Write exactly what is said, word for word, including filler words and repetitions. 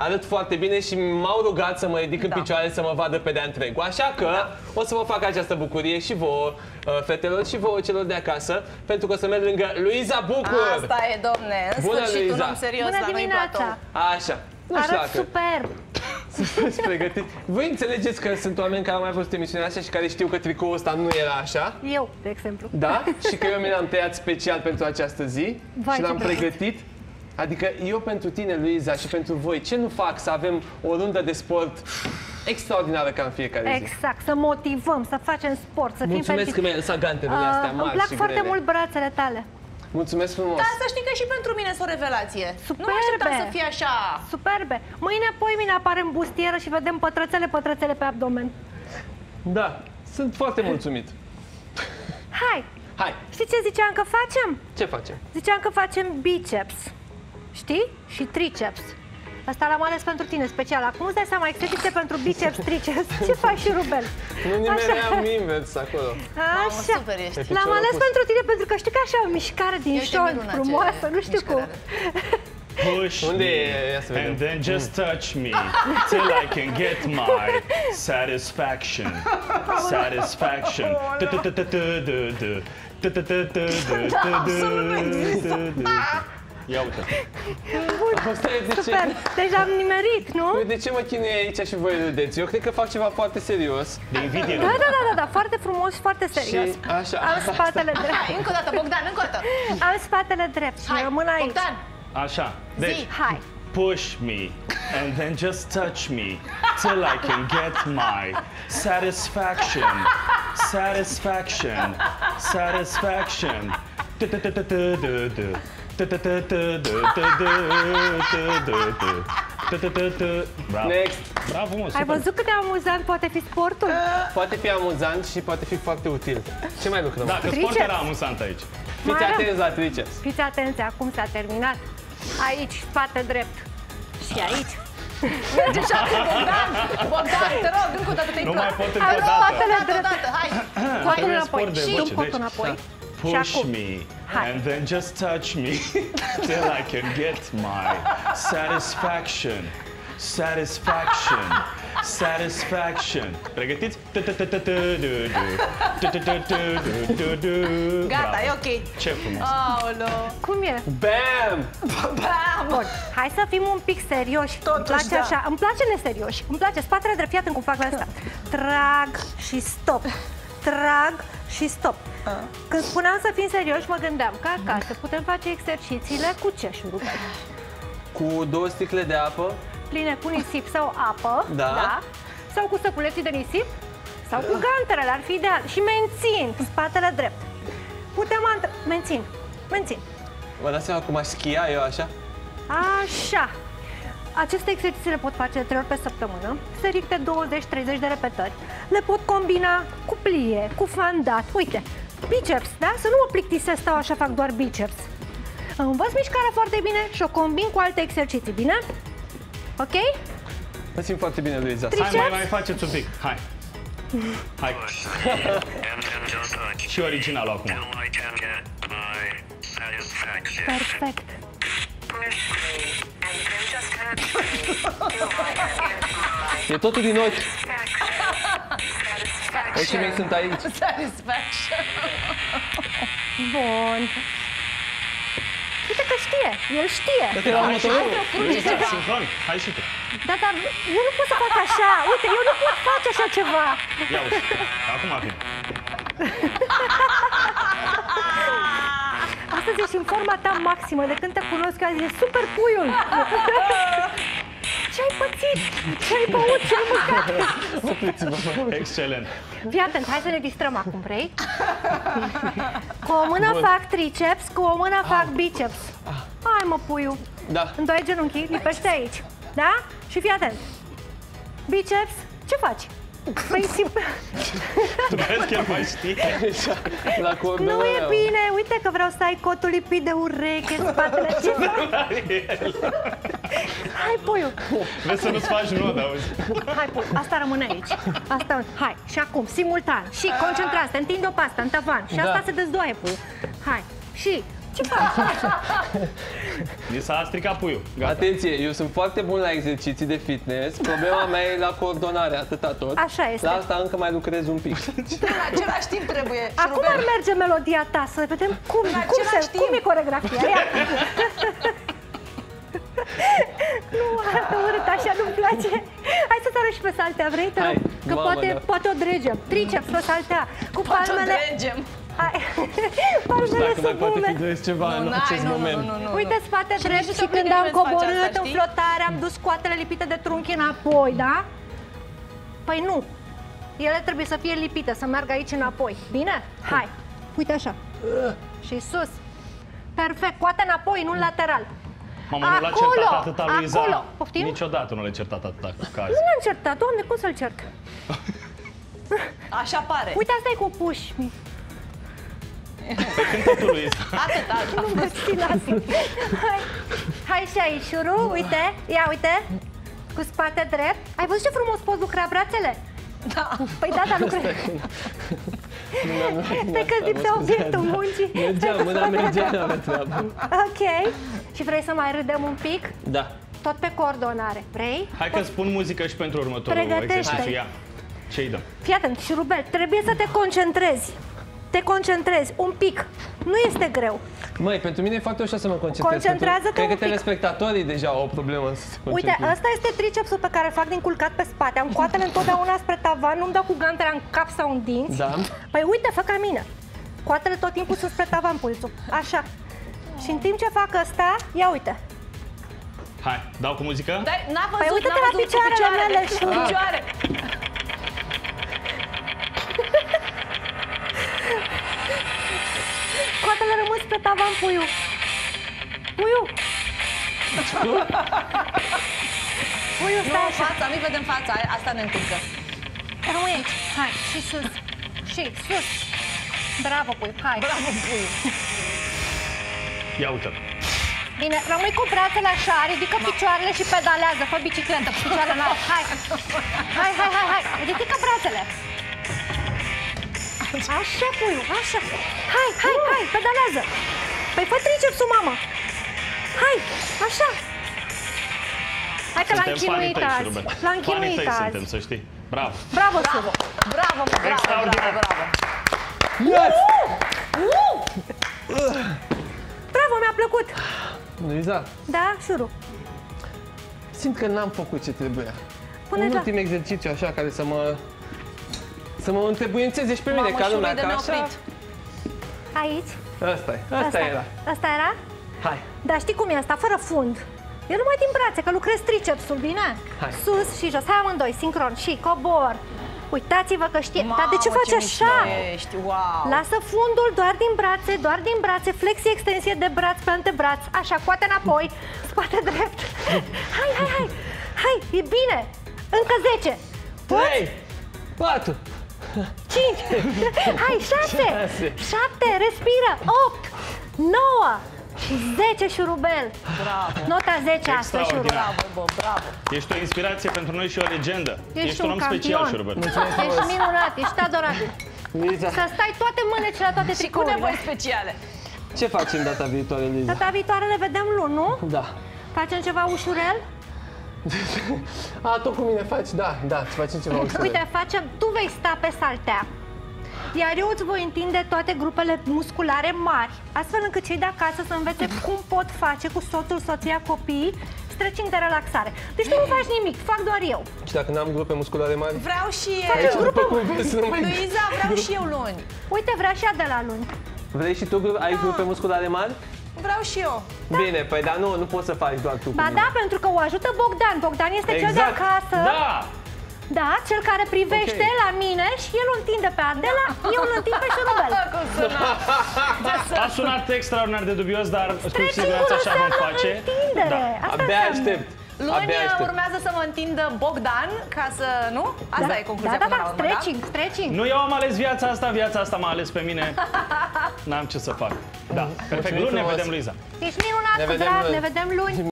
arăt foarte bine și m-au rugat să mă ridic în Da. picioare să mă vadă pe de-a întregul. Așa că Da. o să vă fac această bucurie și vouă, fetelor, și vouă celor de acasă, pentru că o să merg lângă Luiza Bucur. Asta e, domne, în Bună, sfârșit un Luiza. om serios Bună la noi în dimineața! platou. Așa. Nu știu Arăt dacă superb! sunteți pregătiți. Voi înțelegeți că sunt oameni care au mai văzut emisiunea asta și care știu că tricoul ăsta nu era așa? Eu, de exemplu. Da? Și că eu mi l-am tăiat special pentru această zi. Vai, și l-am ce pregătit. Adică eu pentru tine, Luiza, și pentru voi, ce nu fac să avem o rundă de sport extraordinară ca în fiecare zi? Exact, să motivăm, să facem sport, să Mulțumesc fim fericiți. că mi-ai lăsat gantelele astea Uh, mari Îmi plac și foarte grele. mult brațele tale. Mulțumesc frumos! Dar să știi că și pentru mine sunt o revelație. Superbe. Nu mă așteptam să fie așa. Superbe! Mâine, poi mine apare în bustieră și vedem pătrățele, pătrățele pe abdomen. Da, sunt foarte mulțumit. Hai! Hai, Știi ce ziceam că facem? ce facem? Ziceam că facem biceps. Știi? Și triceps. Asta l-am ales pentru tine, special. Acum îți dai seama, exerciție pentru biceps, triceps. Ce faci și rubel? Nu nimeream invers acolo. Mamă, Așa. super ești. Pe L-am piciorul ales opus. pentru tine pentru că știi că așa o mișcare din Uite, șold minunat, ce frumoasă, nu știu cum. mișcare. Push Unde me, e? Ia să vedem. and then just touch me till I can get my satisfaction. Satisfaction. Ia uite. Asta e de ce? Super, deja am nimerit, nu? Eu de ce mă chinui aici și voi râdeți? Eu cred că fac ceva foarte serios. De invidie. Da, da, da, da, da, foarte frumos și foarte serios. Și așa. Am spatele drept. Hai, încă o dată, Bogdan, încă o dată. Am spatele drept și Hai, rămân aici. Bogdan, Așa. Deci, zi. Hai. push me and then just touch me till I can get my satisfaction. Satisfaction. Satisfaction. Bravo. Next. Bravo, mă, Ai super. văzut cât de amuzant poate fi sportul? Poate fi amuzant și poate fi foarte util. Ce mai lucrăm? Da, că sport Triceps. era amuzant aici. Fiți Mai atenți la triceps. Fiți atenți, acum s-a terminat. Aici, spate drept. Și aici. Merge și acum, Bogdan. Bogdan, te rog, încă o dată te-ai Nu mai intrat. pot Am încă o dată. spatele Încă o drept. dată, hai. Potul Trebuie înapoi. sport de Și voce, un pot deci, înapoi. Push acum. me Hai. and then just touch me till I can get my satisfaction. Satisfaction. Satisfaction. Pregătiți? Gata, Bravo. e ok. Ce frumos. Aoleu. Cum e? Bam! Bam! Bun, hai să fim un pic serioși. Îmi Totuși, place da. așa, îmi place neserioși. Îmi place spatele drept, fiată cum fac la asta. Trag și stop. Trag și stop. Când spuneam să fim serioși, mă gândeam că acasă putem face exercițiile cu ceșurul. Cu două sticle de apă. Pline cu nisip sau apă, Da. sau cu săculeții de nisip, sau cu ganterele, ar fi ideal. Și mențin spatele drept. Putem antre... Mențin, mențin. Vă dați seama cum aș schia eu așa? Așa. Aceste exerciții le pot face de trei ori pe săptămână, serii de douăzeci treizeci de repetări. Le pot combina cu plie, cu fandat. Uite, biceps, da? Să nu mă plictisesc, stau așa, fac doar biceps. Învăț mișcarea foarte bine și o combin cu alte exerciții, bine? Ok? Mă simt foarte bine, Luiza. Hai, mai, mai faceți un pic. Hai. Hai. Și originalul acum. Perfect. E totul din ochi. Ochii mei sunt aici. Satisfaction. Bun. Uite că știe, el știe. Dacă era următorul. Sincron. Hai și tu. Da, dar eu nu pot să fac așa. Uite, eu nu pot face așa ceva. Ia uite. Acum vin. Astăzi ești în forma ta maximă. De când te cunosc azi, e super puiul. Ce-ai pățit? Ce-ai băut? Ce-ai mâncat? Excelent. Fii atent, hai să ne distrăm acum, vrei? Cu o mână Bun. fac triceps, cu o mână fac biceps. Hai mă, puiu. Da. Îndoi genunchii, lipește aici. Da? Și fii atent. Biceps, ce faci? Păi simplu. Tu crezi că el mai știe? La coordonarea. Nu e bine, uite că vreau să ai cotul lipit de ureche în spatele. Ce faci? Hai, puiu. Vrei să nu-ți faci nod, auzi? Hai, puiu, asta rămâne aici. Asta, hai, și acum, simultan. Și concentrat, te întinde o pastă în tavan. Și Da. asta se dezdoaie, puiu. Hai, și Ce faci? Mi s-a stricat puiul. Gata. Atenție, eu sunt foarte bun la exerciții de fitness. Problema mea e la coordonare, atâta tot. Așa este. La asta încă mai lucrez un pic. În același timp trebuie. Acum ar merge melodia ta, să vedem cum, cum, se, același cum e timp. coregrafia. Ia. Nu, arată urât, așa nu-mi place. Hai să-ți arăt și pe saltea, vrei? Te Hai, rog? Că mamă, poate, da. poate o dregem. Triceps pe saltea. Cu Poate o palmele. dregem. Hai. Palmele Dacă mai sub poate fi umeri. dres ceva în N-ai, acest nu, nu, moment. nu, nu, nu. Uite, spate Și drept nici și nu te când prinde am nimeni să faci coborât asta, în știi? flotare, am dus scoatele lipite de trunchi înapoi, da? Păi nu. Ele trebuie să fie lipite, să meargă aici înapoi. Bine? Hai. Uite așa. Și sus. Perfect. Coate înapoi, nu lateral. Mama, nu l-a Acolo, certat atâta lui Iza. acolo. Poftim? Niciodată nu l-a certat atâta ca azi. Nu l-am certat, Doamne, cum să-l cert? Așa pare. Uite, asta e cu puși. Pe când totul lui Iza. Atât, atât. Nu mă știi, lasă. Hai. Hai și aici, șuru, uite. Ia, uite. Cu spate drept. Ai văzut ce frumos poți lucra brațele? Da. Păi da, dar nu cred. Stai că lipsea obiectul muncii. Mergea, mâna mergea, n-avea treabă. Ok. Și vrei să mai râdem un pic? Da. Tot pe coordonare. Vrei? Hai că spun muzică și pentru următorul Pregătește. exercițiu. Ia. Ce-i dăm? Fii atent, șurubel, trebuie să te concentrezi. Te concentrezi un pic. Nu este greu. Măi, pentru mine e foarte ușor să mă concentrez. Concentrează-te Cred un că pic. telespectatorii deja au o problemă să se Uite, concentreze. ăsta este tricepsul pe care îl fac din culcat pe spate. Am coatele întotdeauna spre tavan, nu-mi dau cu gantele în cap sau în dinți. Da. Păi uite, fă ca mine. Coatele tot timpul sunt spre tavan, pulsul. Așa. Și în timp ce fac ăsta, ia uite. Hai, dau cu muzică? Dar n-a văzut, Păi uite-te n-a la văzut cu picioarele mele, cu șuru. picioare. Coatele rămân spre tavan, puiu. Puiu. Puiu, Nu, stai așa. fața, nu-i vedem fața, asta ne încurcă. Rămâi aici. Hai, și sus. Și sus. Bravo, puiu. Hai. Bravo, puiu. Ia uite. Bine, rămâi cu brațele așa, ridică picioarele și pedalează, fă bicicletă cu picioarele în aer. Hai, hai, hai, hai, hai, ridică brațele. Așa, puiu, așa. Hai, hai, hai, pedalează. Păi fă tricepsul, mamă. Hai, așa. Hai că l-am Suntem fanii chinuit tăi, azi. Șurubel. L-am Fanii chinuit tăi azi. suntem, să știi. Bravo. Bravo, Bravo, Șuru. bravo, bravo, Extraordinar. bravo, bravo. Yes! Bravo, mi-a plăcut. Luiza, Da, Șuru. simt că n-am făcut ce trebuia. Pune Un la... ultim exercițiu așa care să mă să mă întrebuințeze și pe mine Mamă, ca Șuru, lumea, e de ca așa. neoprit. Aici. Asta e, asta era. Asta era? Hai. Dar știi cum e asta? Fără fund. Eu numai din brațe, că lucrez tricepsul, bine? Hai. Sus și jos. Hai amândoi, sincron. Și cobor. Uitați-vă că știe. Dar de ce Mamă, faci așa? mișto ești, wow. Lasă fundul doar din brațe, doar din brațe, flexie, extensie de braț pe antebraț. Așa, coate înapoi, spate drept. Hai, hai, hai. Hai, e bine. Încă zece. trei, patru, cinci. Hai, șase. Șase. șapte, respiră. opt, nouă și zece, șurubel. Bravo. Nota zece astăzi, șurubel. Extraordinar. Bravo, bă, bravo. Ești o inspirație pentru noi și o legendă. Ești un un om campion. special, Șurubel. Ești minunat, ești adorabil. Luiza, Să stai toate mânecile la toate Și cu nevoi tricourile. speciale. ce facem data viitoare, Luiza? Data viitoare le vedem luni, nu? Da. Facem ceva ușurel? A, tot cu mine faci? Da, da, îți facem ceva ușor. Uite, facem, tu vei sta pe saltea, iar eu îți voi întinde toate grupele musculare mari, astfel încât cei de acasă să învețe cum pot face cu soțul, soția, copiii, stretching de relaxare. Deci tu nu faci nimic, fac doar eu. Și dacă n-am grupe musculare mari? Vreau și Aici, eu. după cum vezi, nu mai... Luiza, vreau și eu luni. Uite, vrea și ea de la luni. Vrei și tu, gru- ai grupe musculare mari? Vreau și eu. Bine, păi dar nu, nu poți să faci doar tu cu Ba mine. da, pentru că o ajută Bogdan. Bogdan este cel de Exact. acasă. Da! Da, cel care privește Ok. la mine și el o întinde pe Adela, eu îl întind pe șurubel. Cum sună? A sunat extraordinar de dubios, dar cu Stretching-ul siguranță așa vom înseamnă face. întindere. Da. Asta Abia înseamnă. aștept. Luni Abia aștept. urmează să mă întindă Bogdan, ca să... Nu? Asta Da, e concluzia da, da, până da, la urmă, stretching, stretching. Nu eu am ales viața asta, viața asta m-a ales pe mine. N-am ce să fac. Da, perfect. Luni ne frumos. vedem, Luiza. Ești minunat, Ne cu vedem drag, luni. ne vedem luni.